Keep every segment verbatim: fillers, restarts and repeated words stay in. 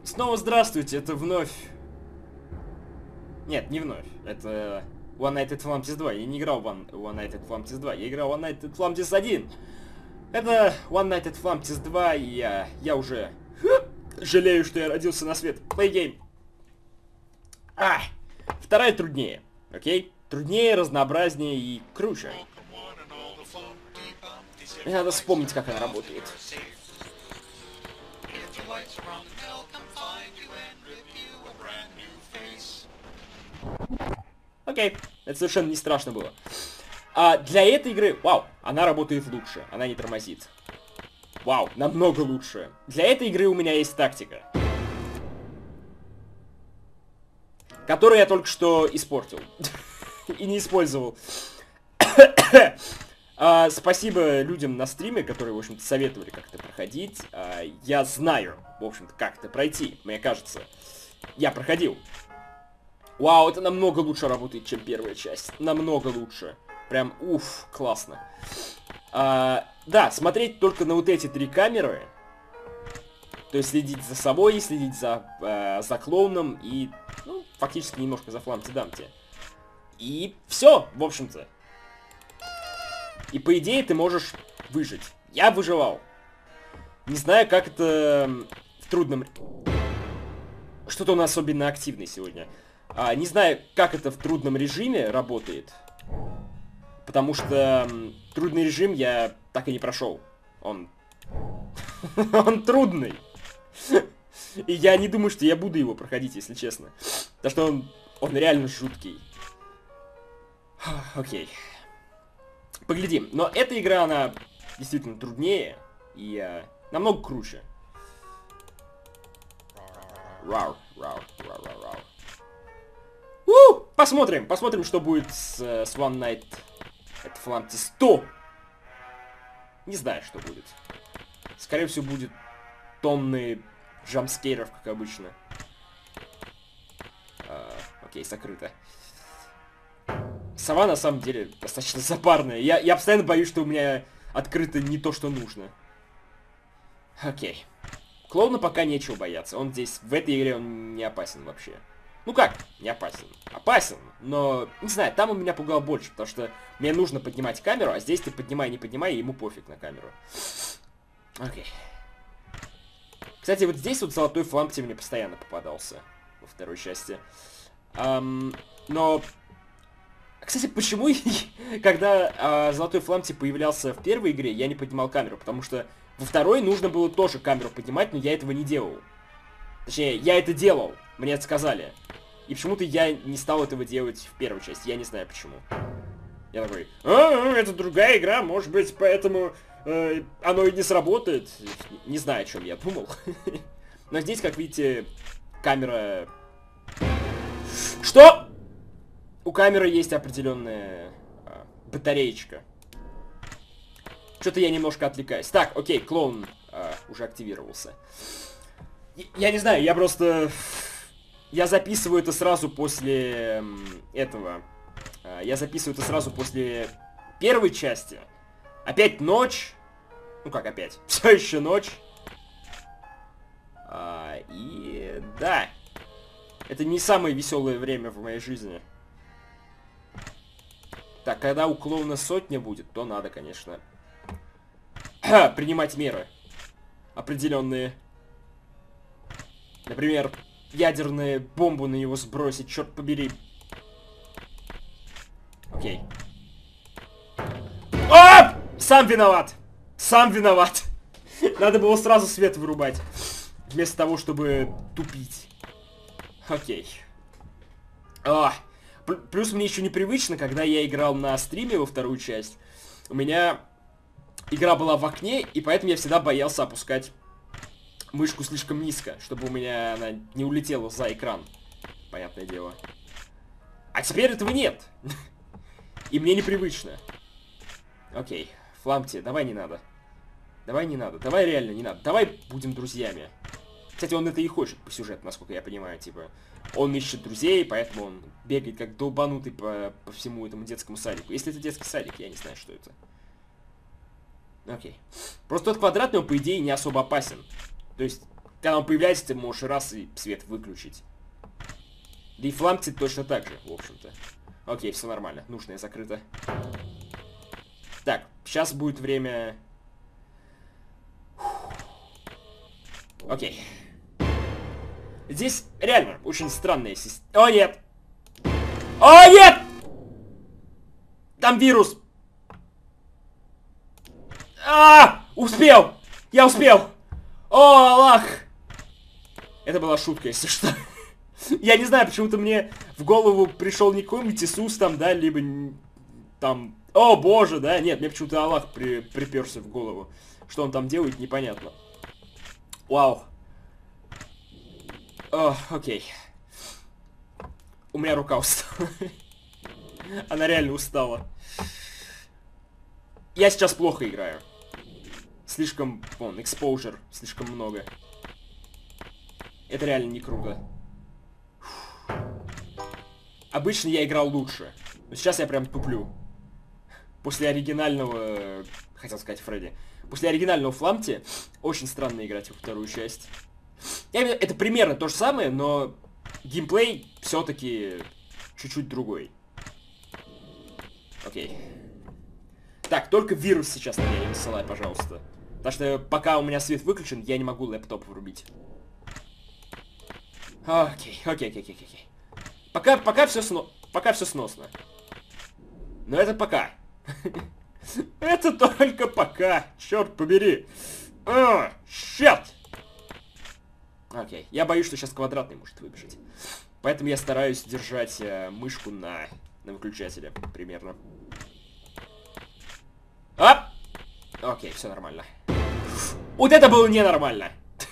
Снова здравствуйте, это вновь... Нет, не вновь, это One Night at Flamtis два. Я не играл в One, One Night at Flamtis два, я играл в One Night at Flamtis один. Это One Night at Flamtis два, и я, я уже жалею, что я родился на свет. Play game. А, вторая труднее, окей? Труднее, разнообразнее и круче. Мне надо вспомнить, как она работает. Окей, это совершенно не страшно было. А для этой игры, вау, она работает лучше, она не тормозит. Вау, намного лучше. Для этой игры у меня есть тактика, которую я только что испортил и не использовал. А, спасибо людям на стриме, которые, в общем-то, советовали, как это проходить. А, я знаю, в общем-то, как это пройти, мне кажется. Я проходил. Вау, это намного лучше работает, чем первая часть. Намного лучше. Прям, уф, классно. А, да, смотреть только на вот эти три камеры. То есть следить за собой, следить за, э, за клоуном и, ну, фактически немножко за Фламти-Дамти. И все, в общем-то. И по идее ты можешь выжить. Я выживал. Не знаю, как это в трудном... Что-то он особенно активный сегодня. А, не знаю, как это в трудном режиме работает. Потому что трудный режим я так и не прошел. Он... Он трудный. И я не думаю, что я буду его проходить, если честно. Потому что он... Он реально жуткий. Окей. Поглядим. Но эта игра, она действительно труднее и э, намного круче. Рау, рау, рау, рау, рау. У, посмотрим, посмотрим, что будет с, с One Night at Flamtis сто. Не знаю, что будет. Скорее всего, будет тонны джампскейров, как обычно. А, окей, закрыто. Сова, на самом деле, достаточно запарная. Я, я постоянно боюсь, что у меня открыто не то, что нужно. Окей. Клоуна пока нечего бояться. Он здесь, в этой игре, он не опасен вообще. Ну как, не опасен. Опасен, но, не знаю, там он меня пугал больше, потому что мне нужно поднимать камеру, а здесь ты поднимай, не поднимай, и ему пофиг на камеру. Окей. Кстати, вот здесь вот золотой Фламти мне постоянно попадался во второй части. Um, но... Кстати, почему, когда а, золотой Фламти появлялся в первой игре, я не поднимал камеру? Потому что во второй нужно было тоже камеру поднимать, но я этого не делал. Точнее, я это делал, мне это сказали. И почему-то я не стал этого делать в первой части, я не знаю почему. Я такой, а, это другая игра, может быть, поэтому э, оно и не сработает. Не знаю, о чем я думал. Но здесь, как видите, камера... Что? У камеры есть определенная а, батареечка. Что-то я немножко отвлекаюсь. Так, окей, клоун а, уже активировался. Я, я не знаю, я просто... Я записываю это сразу после этого. А, я записываю это сразу после первой части. Опять ночь. Ну как опять? Все еще ночь. А, и да. Это не самое веселое время в моей жизни. Так, когда у клоуна сотня будет, то надо, конечно, принимать меры определенные. Например, ядерную бомбу на него сбросить, черт побери. Окей. О! Сам виноват! Сам виноват! Надо было сразу свет вырубать, вместо того, чтобы тупить. Окей. О! Плюс мне еще непривычно, когда я играл на стриме во вторую часть, у меня игра была в окне, и поэтому я всегда боялся опускать мышку слишком низко, чтобы у меня она не улетела за экран. Понятное дело. А теперь этого нет. И мне непривычно. Окей, Фламти, давай не надо. Давай не надо, давай реально не надо. Давай будем друзьями. Кстати, он это и хочет по сюжету, насколько я понимаю, типа... Он ищет друзей, поэтому он бегает как долбанутый по, по всему этому детскому садику. Если это детский садик, я не знаю, что это. Окей. Просто тот квадратный, он, по идее, не особо опасен. То есть, Когда он появляется, ты можешь раз и свет выключить. Да и фламти точно так же, в общем-то. Окей, все нормально. Нужное закрыто. Так, сейчас будет время... Окей. Здесь реально очень странная система. О, нет! О, нет! Там вирус! А, успел! Я успел! О, Аллах! Это была шутка, если что. Я не знаю, почему-то мне в голову пришел не какой-нибудь Иисус там, да, либо там... О, боже, да? Нет, мне почему-то Аллах при... приперся в голову. Что он там делает, непонятно. Вау. О, окей. У меня рука устала. Она реально устала. Я сейчас плохо играю. Слишком, вон, exposure, слишком много. Это реально не круто. Обычно я играл лучше. Но сейчас я прям туплю. После оригинального... Хотел сказать Фредди. После оригинального Фламти очень странно играть во вторую часть. Я имею в виду, это примерно то же самое, но геймплей все-таки чуть-чуть другой. Окей. Так, только вирус сейчас на меня не высылай, пожалуйста. Потому что пока у меня свет выключен, я не могу лэптоп врубить. Окей, окей, окей, окей, окей. Пока, пока все сно... пока все сносно. Но это пока. Это только пока. Черт побери. А, щет. Окей. Я боюсь, что сейчас квадратный может выбежать. Поэтому я стараюсь держать э, мышку на, на выключателе. Примерно. Оп! Окей, все нормально. Вот это было ненормально.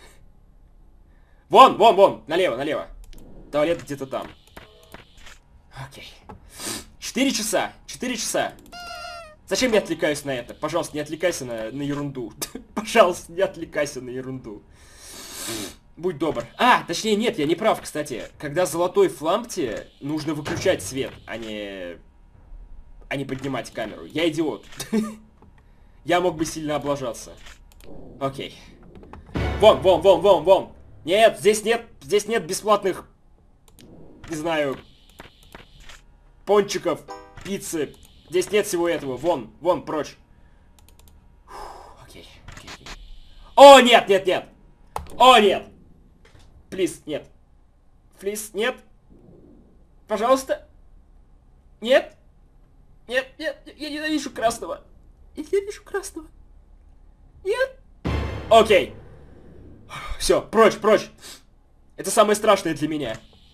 Вон, вон, вон. Налево, налево. Туалет где-то там. Окей. Четыре часа. Четыре часа. Зачем я отвлекаюсь на это? Пожалуйста, не отвлекайся на, на ерунду. Пожалуйста, не отвлекайся на ерунду. Будь добр. А, точнее, нет, я не прав, кстати. Когда золотой Фламти, нужно выключать свет, а не... а не поднимать камеру. Я идиот. Я мог бы сильно облажаться. Окей. Вон, вон, вон, вон, вон. Нет, здесь нет, здесь нет бесплатных, не знаю, пончиков, пиццы. Здесь нет всего этого. Вон, вон, прочь. Фух, окей, окей, окей. О, нет, нет, нет. О, нет. Плиз, нет. Плиз, нет. Пожалуйста. Нет. Нет, нет, я ненавижу красного. Я ненавижу красного. Нет. Окей. Все, прочь, прочь. Это самое страшное для меня.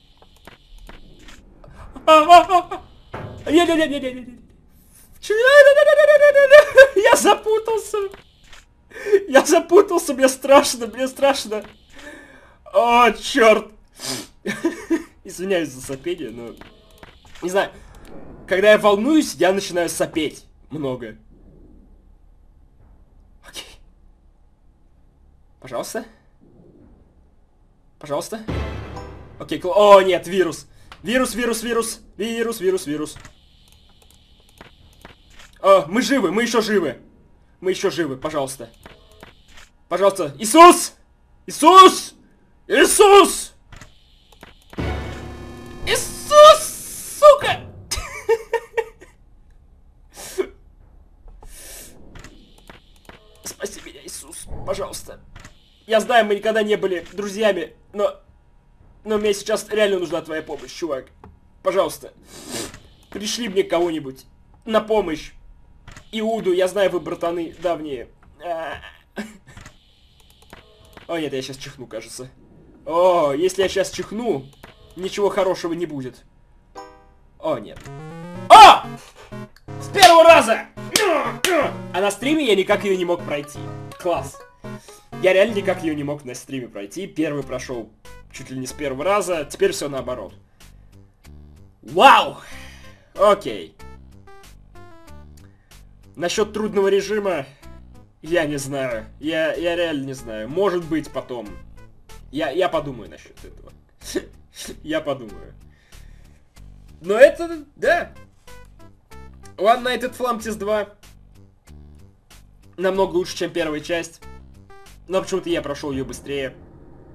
Не-не-не-не-не-не. Я запутался. Я запутался, мне страшно, мне страшно. О, черт. Извиняюсь за сопение, но... Не знаю. Когда я волнуюсь, я начинаю сопеть много. Окей. Пожалуйста. Пожалуйста. Окей, кл... О, нет, вирус. Вирус, вирус, вирус. Вирус, вирус, вирус. О, мы живы, мы еще живы. Мы еще живы, пожалуйста. Пожалуйста. Иисус! Иисус! Иисус! Иисус, сука! Спаси меня, Иисус, пожалуйста. Я знаю, мы никогда не были друзьями, но... Но мне сейчас реально нужна твоя помощь, чувак. Пожалуйста. Пришли мне кого-нибудь на помощь. Иуду, я знаю, вы братаны давние. О, нет, я сейчас чихну, кажется. О, если я сейчас чихну, ничего хорошего не будет. О, нет. О! С первого раза! А на стриме я никак ее не мог пройти. Класс. Я реально никак ее не мог на стриме пройти. Первый прошел чуть ли не с первого раза. Теперь все наоборот. Вау! Окей. Насчет трудного режима, я не знаю. Я, я реально не знаю. Может быть, потом. Я, я подумаю насчет этого. Я подумаю. Но это, да. One Night at Flamtis два намного лучше, чем первая часть. Но почему-то я прошел ее быстрее.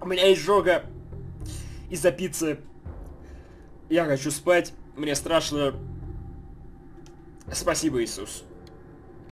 У меня изжога из-за пиццы. Я хочу спать. Мне страшно. Спасибо, Иисус.